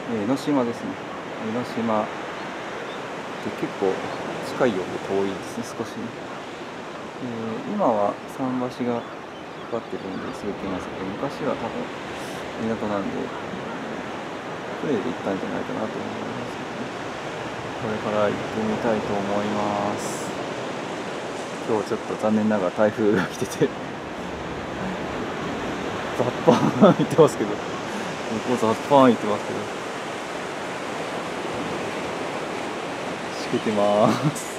江ノ島ですね。江ノ島で結構近いようで遠いですね、少しね。今は桟橋がかかってるんですぐ行けますけど、昔は多分港なんで、船で行ったんじゃないかなと思いますけどね。これから行ってみたいと思います。今日ちょっと残念ながら台風が来ててザッパーン言ってますけど、向こうザッパーン言ってますけど、しけてます。